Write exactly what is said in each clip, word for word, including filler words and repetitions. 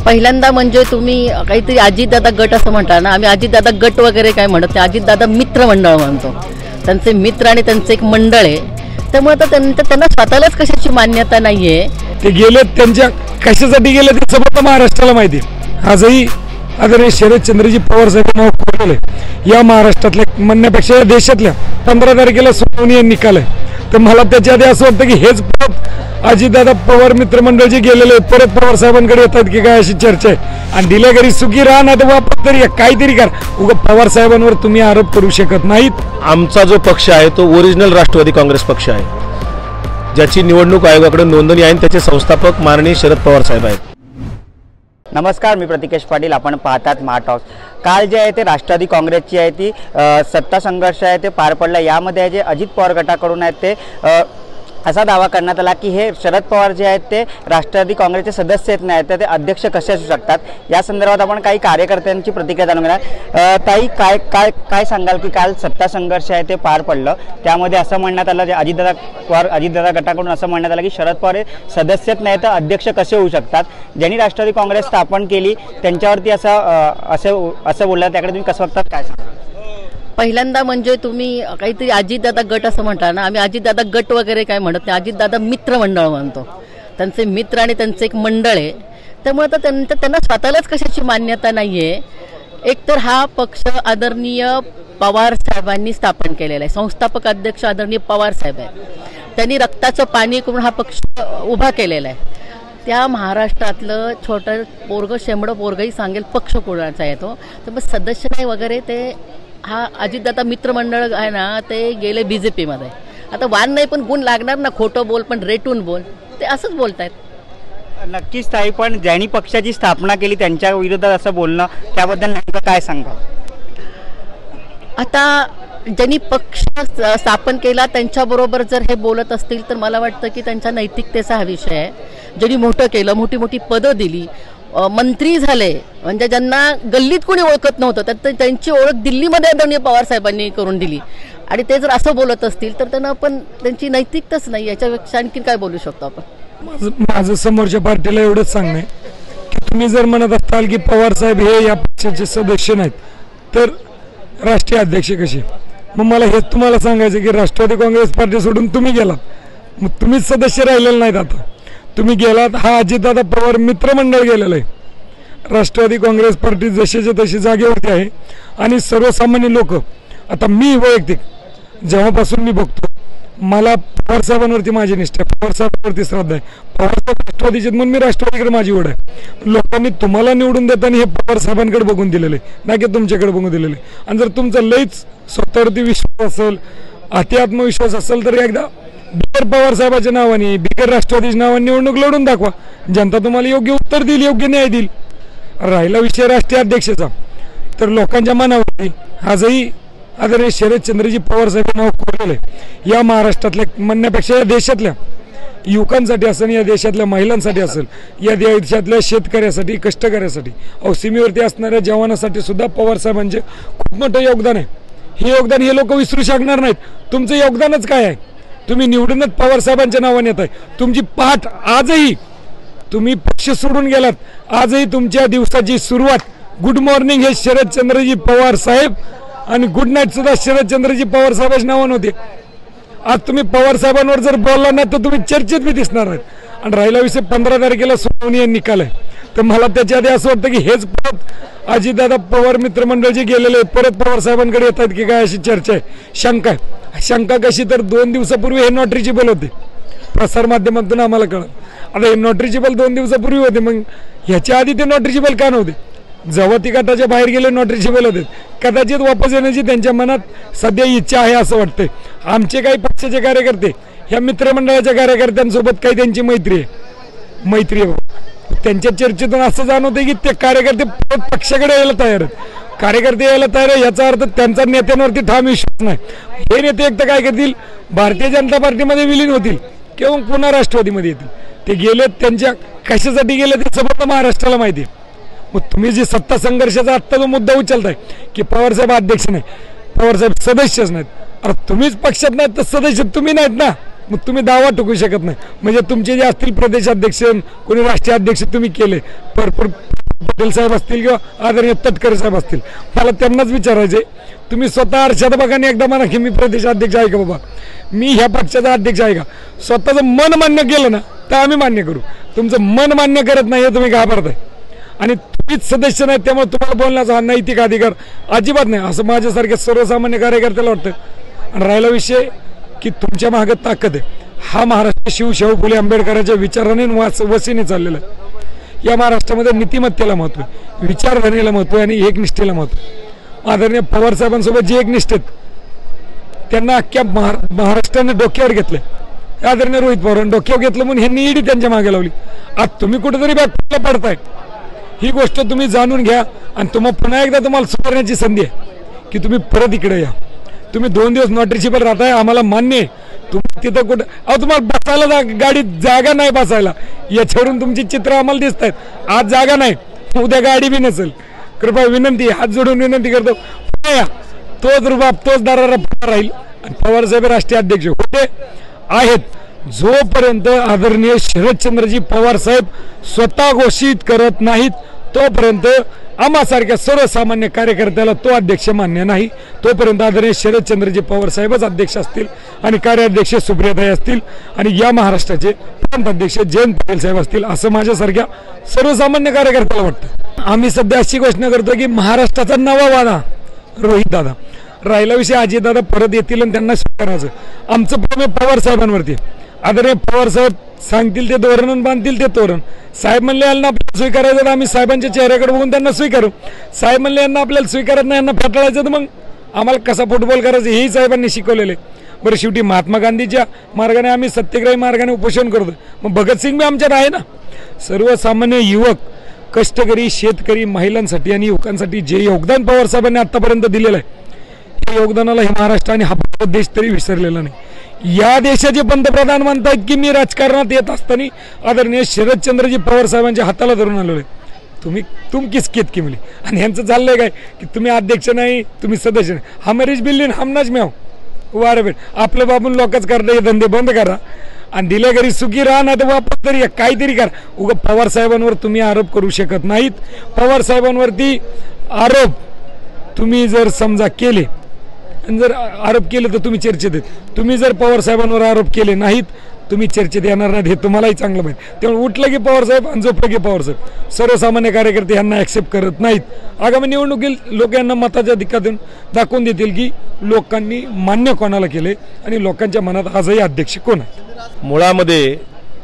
पहिल्यांदा म्हणजे तुम्ही काहीतरी अजितदादा गट असं म्हणता ना, आम्ही अजितदादा गट वगैरे काय म्हणत नाही, अजितदादा मित्र मंडळ म्हणतो. त्यांचे मित्र आणि त्यांचं एक मंडळ आहे, त्यामुळे आता त्यांचं त्यांना स्वतःलाच कशाची मान्यता नाही आहे. ते गेले त्यांच्या कशासाठी गेले ते समजा महाराष्ट्राला माहिती आहे. आजही आदरणीय शरदचंद्रजी पवार साहेब नाव खोलले या महाराष्ट्रातल्या म्हणण्यापेक्षा या देशातल्या पंधरा तारखेला सुनावणी निकाल आहे. तर मला त्याच्या आधी असं वाटतं की हेच परत अजितदादा पवार मित्रमंडळ जे गेलेले परत पवार साहेबांकडे येतात की काय अशी चर्चा आहे. आणि दिल्या घरी सुखी राहा ना तर वापर तरी काहीतरी कर, उगा पवार साहेबांवर तुम्ही आरोप करू शकत नाहीत. आमचा जो पक्ष आहे तो ओरिजिनल राष्ट्रवादी काँग्रेस पक्ष आहे, ज्याची निवडणूक आयोगाकडे नोंदणी आहे. त्याचे संस्थापक माननीय शरद पवार साहेब आहेत. नमस्कार, मी प्रतिकेश पाटील. आपण पाहतात महाटॉक्स. काल जे आहे ते राष्ट्रवादी काँग्रेसची आहे ती सत्ता संघर्ष आहे ते पार पडला. यामध्ये जे अजित पवार गटाकडून आहेत ते असा दावा करण्यात आला की हे शरद पवार जे आहेत ते राष्ट्रवादी काँग्रेसचे सदस्य आहेत नाही तर ते अध्यक्ष कसे असू शकतात. या संदर्भात आपण काही कार्यकर्त्यांची प्रतिक्रिया जाणून घेणार. ताई, काय काय काय सांगाल की काल सत्ता संघर्ष आहे ते पार पडलं, त्यामध्ये असं म्हणण्यात आलं, जे अजितदादा पवार अजितदादा गटाकडून असं म्हणण्यात आलं की शरद पवार हे सदस्यच नाही तर अध्यक्ष कसे होऊ शकतात. ज्यांनी राष्ट्रवादी काँग्रेस स्थापन केली त्यांच्यावरती असं असं असं बोललं, त्याकडे तुम्ही कसं बघतात, काय सांगा? पहिल्यांदा म्हणजे तुम्ही काहीतरी अजितदादा गट असं म्हणता ना, आम्ही अजितदादा गट वगैरे काय म्हणत नाही, अजितदादा मित्र मंडळ म्हणतो. त्यांचे मित्र आणि त्यांचं एक मंडळ आहे, त्यामुळे आता त्यांचं त्यांना स्वतःलाच कशाची मान्यता नाही आहे. एकतर हा पक्ष आदरणीय पवार साहेबांनी स्थापन केलेला आहे, संस्थापक अध्यक्ष आदरणीय पवार साहेब आहेत. त्यांनी रक्ताचं पाणी करून हा पक्ष उभा केलेला आहे. त्या महाराष्ट्रातलं छोटं पोरगं शेंबडं पोरगंही सांगेल पक्ष कोणाचा येतो, तर मग सदस्य नाही वगैरे ते हा अजितदादा मित्रमंडळ आहे ना, ते गेले बी जे पीमध्ये. आता वान नाही पण गुण लागणार ना, खोटं बोल पण रेटून बोल, ते असंच बोलतायत. नक्कीच ताई, पण ज्यांनी पक्षाची स्थापना केली त्यांच्या विरोधात असं बोलणं, त्याबद्दल नेमकं काय सांगा? आता ज्यांनी पक्ष स्थापन केला त्यांच्याबरोबर जर हे बोलत असतील तर मला वाटतं की त्यांच्या नैतिकतेचा हा विषय आहे. ज्यांनी मोठं केलं, मोठी मोठी पदं दिली, मंत्री झाले, म्हणजे ज्यांना गल्लीत कोणी ओळखत नव्हतं तर त्यांची ओळख दिल्लीमध्ये आदरणीय पवार साहेबांनी करून दिली, आणि ते जर असं बोलत असतील तर त्यांना आपण त्यांची नैतिकताच नाही, याच्यापेक्षा आणखी काय बोलू शकतो आपण? माझं माझं समोरच्या पार्टीला एवढंच सांगणं आहे की तुम्ही जर म्हणत असाल की पवार साहेब हे या पक्षाचे सदस्य नाहीत तर राष्ट्रीय अध्यक्ष कसे, मग मला हेच तुम्हाला सांगायचं की राष्ट्रवादी काँग्रेस पार्टी सोडून तुम्ही गेलात, मग तुम्हीच सदस्य राहिलेले नाहीत. आता तुम्ही गेलात, हा अजितदादा पवार मित्रमंडळ गेलेलं आहे. राष्ट्रवादी काँग्रेस पार्टी जशीच्या तशी जागेवरती आहे, आणि सर्वसामान्य लोक, आता मी वैयक्तिक जेव्हापासून मी बघतो, मला पवार साहेबांवरती माझी निष्ठा आहे, पवार साहेबांवरती श्रद्धा आहे. पवार साहेब राष्ट्रवादीचे म्हणून मी राष्ट्रवादीकडे माझी ओढ आहे. लोकांनी तुम्हाला निवडून देताना हे पवार साहेबांकडे बघून दिलेलं आहे, ना की तुमच्याकडे बघून दिलेलं आहे. आणि जर तुमचा लईच स्वतःवरती विश्वास असेल, अति आत्मविश्वास असेल, तर एकदा बिगर पवार साहेबाच्या नावाने, बिगर राष्ट्रवादीच्या नावाने निवडणूक लढून दाखवा, जनता तुम्हाला योग्य उत्तर देईल, योग्य न्याय देईल. राहिला विषय राष्ट्रीय अध्यक्षाचा, तर लोकांच्या मनावरती आजही आदरणीय शरदचंद्रजी पवार साहेब नाव खोलले या महाराष्ट्रातल्या म्हणण्यापेक्षा या देशातल्या युवकांसाठी असेल, या देशातल्या महिलांसाठी असेल, या देशातल्या शेतकऱ्यासाठी, कष्टकऱ्यासाठी, अहो सीमेवरती असणाऱ्या जवानासाठी सुद्धा पवार साहेबांचे खूप मोठं योगदान आहे. हे योगदान हे लोक विसरू शकणार नाहीत. तुमचं योगदानच काय आहे? तुम्ही निवडूनच पवार साहेबांच्या नावाने येत आहे. तुमची पाठ आजही, तुम्ही पक्ष सोडून गेलात, आजही तुमच्या दिवसाची सुरुवात गुड मॉर्निंग हे शरदचंद्रजी पवार साहेब आणि गुड नाईट सुद्धा शरदचंद्रजी पवार साहेबांच्या नावाने होते. आज तुम्ही पवार साहेबांवर जर बोलला ना तर तुम्ही चर्चेत बी दिसणार आहेत. आणि राहिला विषय पंधरा तारखेला सुनावणी निकाल आहे, तर मला त्याच्या आधी असं वाटतं की हेच परत अजितदादा पवार मित्रमंडळ जे गेलेले परत पवार साहेबांकडे येतात की काय अशी चर्चा आहे, शंका आहे. शंका कशी, तर दोन दिवसापूर्वी हे नॉट रिचेबल होते, प्रसारमाध्यमातून आम्हाला कळलं. आता हे नॉट रिचेबल दोन दिवसापूर्वी होते, मग ह्याच्या आधी ते नॉट रिचेबल का नव्हते? जेव्हा ती गटाच्या बाहेर गेले नॉट रिचेबल होते. कदाचित वापस येण्याची त्यांच्या मनात सध्या इच्छा आहे असं वाटतंय. आमचे काही पक्षाचे कार्यकर्ते ह्या मित्रमंडळाच्या कार्यकर्त्यांसोबत काही त्यांची मैत्री आहे मैत्री आहे त्यांच्या चर्चेतून असं जाणवतं की ते कार्यकर्ते पक्षाकडे यायला तयार आहेत. कार्यकर्ते यायला तयार आहे याचा अर्थ त्यांचा नेत्यांवरती ठाम विश्वास नाही. हे नेते एक तर काय करतील, भारतीय जनता पार्टीमध्ये विलीन होतील किंवा पुन्हा राष्ट्रवादीमध्ये येतील. ते गेले, त्यांच्या कशासाठी गेले ते समजा महाराष्ट्राला माहिती आहे. मग तुम्ही जे सत्ता संघर्षाचा आत्ता जो मुद्दा उचलताय की पवार साहेब अध्यक्ष नाही, पवार साहेब सदस्यच नाहीत, अरे तुम्हीच पक्षात नाहीत तर सदस्य तुम्ही नाहीत ना. मग तुम्ही दावा टोकू शकत नाही. म्हणजे तुमचे जे असतील प्रदेशाध्यक्ष कोणी राष्ट्रीय अध्यक्ष तुम्ही केले भरपूर पटेल साहेब असतील किंवा आदरणीय तटकरे साहेब असतील, मला त्यांनाच विचारायचे तुम्ही स्वतः आरशात बघा आणि एकदा म्हणा की मी प्रदेशाध्यक्ष आहे का बाबा, मी ह्या पक्षाचा अध्यक्ष आहे का. स्वतःचं मन मान्य केलं ना तर आम्ही मान्य करू. तुमचं मन मान्य करत नाही हे तुम्ही घाबरताय आणि तुम्हीच सदस्य नाही, त्यामुळे तुम्हाला बोलण्याचा हा नैतिक अधिकार अजिबात नाही असं माझ्यासारख्या सर्वसामान्य कार्यकर्त्याला वाटतं. आणि राहिला विषय की तुमच्या मागे ताकद आहे. हा महाराष्ट्र शिवशाहू फुले आंबेडकरांच्या विचाराने वास वसीने चाललेला आहे. या महाराष्ट्रामध्ये नीतिमत्तेला महत्व आहे, विचारधारणेला महत्व आहे आणि एकनिष्ठेला महत्व आहे. आदरणीय पवार साहेबांसोबत जे एकनिष्ठ आहेत त्यांना अख्ख्या महार महाराष्ट्राने डोक्यावर घेतलं. आदरणीय रोहित पवारांनी डोक्यावर घेतलं म्हणून ह्यांनी ईडी त्यांच्या मागे लावली. आज तुम्ही कुठेतरी बॅकला पडताय, ही गोष्ट तुम्ही जाणून घ्या आणि तुम्हाला पुन्हा एकदा तुम्हाला सुधारण्याची संधी आहे की तुम्ही परत इकडे या. तुम्ही दोन दिवस नॉट राहताय, आम्हाला मान्य आहे. तुम्ही तिथं कुठं अहो तुम्हाला बसायला जा गाडीत जागा नाही बसायला, याच्यावरून तुमची चित्र आम्हाला दिसत आहेत. आज जागा नाही, उद्या गाडी बी नसेल. कृपया विनंती, हात जोडून विनंती करतो, पुन्हा या. तोच रुबाब तोच दारारा राहील. आणि पवार साहेब राष्ट्रीय अध्यक्ष होते आहेत. जोपर्यंत आदरणीय शरदचंद्रजी पवार साहेब स्वतः घोषित करत नाहीत तोपर्यंत आम्हासारख्या सर्वसामान्य कार्यकर्त्याला तो अध्यक्ष मान्य नाही. तोपर्यंत आदरणीय शरदचंद्रजी पवार साहेबच अध्यक्ष असतील आणि कार्याध्यक्ष सुप्रियाताई असतील आणि या महाराष्ट्राचे प्रांत अध्यक्ष जयंत पाटील साहेब असतील असं माझ्यासारख्या सर्वसामान्य कार्यकर्त्याला वाटतं. आम्ही सध्या अशी घोषणा करतो की महाराष्ट्राचा नवा वादा रोहित दादा. राहिला विषय अजितदादा परत येतील आणि त्यांना स्वीकारायचं. आमचं प्रेम पवार साहेबांवरती. आदरणीय पवार साहेब सांगतील ते धोरण बांधतील ते तोरण. साहेब म्हणले यांना आपल्याला स्वीकारायचं तर आम्ही साहेबांच्या चेहऱ्याकडे बघून त्यांना स्वीकारू. साहेब म्हणले यांना आपल्याला स्वीकारत नाही, यांना फेटाळायचं तर मग आम्हाला कसा फुटबॉल करायचं हेही साहेबांनी शिकवलेले. बरं शेवटी महात्मा गांधीच्या मार्गाने आम्ही सत्याग्रही मार्गाने उपोषण करतो. मग भगतसिंग बी आमच्यात आहे ना. सर्वसामान्य युवक, कष्टकरी, शेतकरी, महिलांसाठी आणि युवकांसाठी जे योगदान पवार साहेबांनी आतापर्यंत दिलेलं आहे त्या योगदानाला हे महाराष्ट्र आणि हा भारत देश तरी विसरलेला नाही. या देशाचे पंतप्रधान म्हणतात की मी राजकारणात येत असताना आदरणीय शरदचंद्रजी पवार साहेबांच्या हाताला धरून आलेलो आहे. तुम्ही तुम किस केत की मुली आणि यांचं चाललंय काय की तुम्ही अध्यक्ष नाही, तुम्ही सदस्य नाही. हमरीच बिल्लीन हमनाच म्याव वारं भेट आपलं बाबून लोकच करता हे धंदे बंद करा आणि दिल्या घरी सुखी राहा ना तर वापस तरी काहीतरी करा. उगा पवार साहेबांवर तुम्ही आरोप करू शकत नाहीत. पवार साहेबांवरती आरोप तुम्ही जर समजा केले आणि जर आरोप केले तर तुम्ही चर्चेत येत. तुम्ही जर पवार साहेबांवर आरोप केले नाहीत तुम्ही चर्चेत येणार नाहीत हे तुम्हालाही चांगलं माहिती. त्यामुळे उठलं की पवार साहेब आणि झोपलं की पवार साहेब. सर्वसामान्य कार्यकर्ते यांना ॲक्सेप्ट करत नाहीत. आगामी निवडणुकीत लोक यांना मताच्या अधिकारातून दाखवून देतील की लोकांनी मान्य कोणाला केले आणि लोकांच्या मनात आजही अध्यक्ष कोण आहे. मुळामध्ये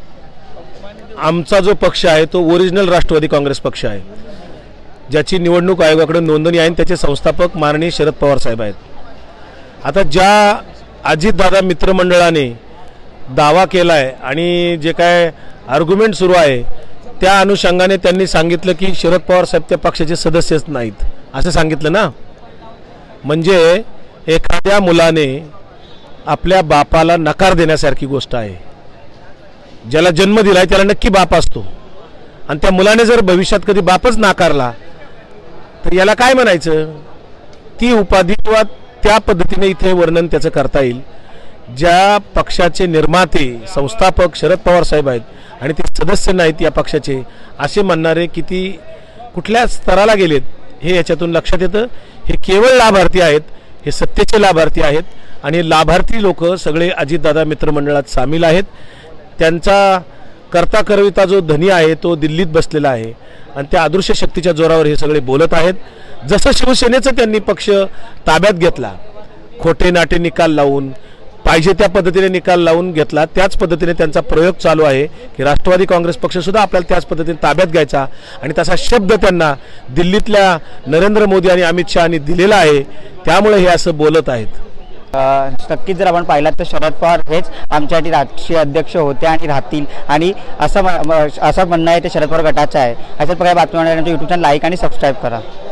आमचा जो पक्ष आहे तो ओरिजिनल राष्ट्रवादी काँग्रेस पक्ष आहे, ज्याची निवडणूक आयोगाकडे नोंदणी आहे. त्याचे संस्थापक माननीय शरद पवार साहेब आहेत. आता ज्या अजितदादा मित्रमंडळाने दावा केला आहे आणि जे काय आर्ग्युमेंट सुरू आहे त्या अनुषंगाने त्यांनी सांगितलं की शरद पवार साहेब त्या पक्षाचे सदस्यच नाहीत असं सांगितलं ना. म्हणजे एखाद्या मुलाने आपल्या बापाला नकार देण्यासारखी गोष्ट आहे. ज्याला जन्म दिलाय त्याला नक्की बाप असतो आणि त्या मुलाने जर भविष्यात कधी बापच नाकारला तर याला काय म्हणायचं. ती उपाधी किंवा त्या पद्धतीने इथे वर्णन त्याचं करता येईल. ज्या पक्षाचे निर्माते संस्थापक शरद पवार साहेब आहेत आणि ते सदस्य नाहीत या पक्षाचे असे म्हणणारे किती कुठल्या स्तराला गेलेत हे याच्यातून लक्षात येतं. हे केवळ लाभार्थी आहेत, हे सत्तेचे लाभार्थी आहेत आणि लाभार्थी लोक सगळे अजितदादा मित्रमंडळात सामील आहेत. त्यांचा करता करविता जो धनी आहे तो दिल्लीत बसलेला आहे आणि त्या अदृश्य शक्तीच्या जोरावर हे सगळे बोलत आहेत. जसं शिवसेनेचं त्यांनी पक्ष ताब्यात घेतला, खोटे नाटे निकाल लावून पाहिजे त्या पद्धतीने निकाल लावून घेतला, त्याच पद्धतीने त्यांचा प्रयोग चालू आहे की राष्ट्रवादी काँग्रेस पक्षसुद्धा आपल्याला त्याच पद्धतीने ताब्यात घ्यायचा आणि तसा शब्द त्यांना दिल्लीतल्या नरेंद्र मोदी आणि अमित शहानी दिलेला आहे. त्यामुळे हे असं बोलत आहेत. नक्कीच जर आपण पाहिलात तर शरद पवार हेच आमच्यासाठी राष्ट्रीय अध्यक्ष होते आणि राहतील आणि असं असं म्हणणं आहे ते शरद पवार गटाचं आहे. अशाच प्रकारे बातम्या यूट्यूब चॅनल लाईक आणि सबस्क्राईब करा.